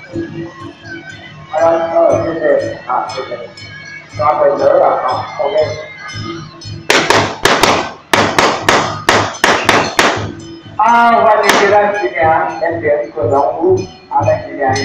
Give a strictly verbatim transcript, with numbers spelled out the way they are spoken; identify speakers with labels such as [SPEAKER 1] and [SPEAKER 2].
[SPEAKER 1] Ờ, ờ,谢谢，好，谢谢。抓本子了，好，OK。啊，欢迎大家今年今年各种舞，啊，来今年。